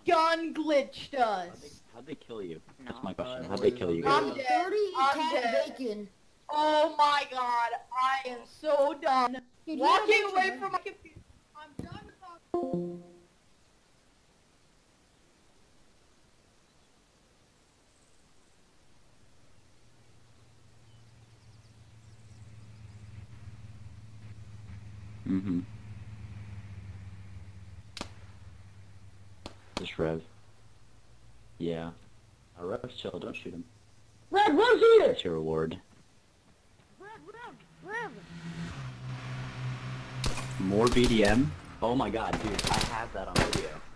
gun glitched us. How'd they kill you? No. That's my question. How'd they kill you guys? I'm dead. 30 I'm cat dead. bacon. Oh my god, I am so done. Dude, Walking you away have from my computer. I'm done talking. Mm-hmm. Just Rev. Yeah. Rev's chill, don't shoot him. Rev, Rev's here! That's your reward. Rev. More BDM? Oh my god, dude, I have that on video.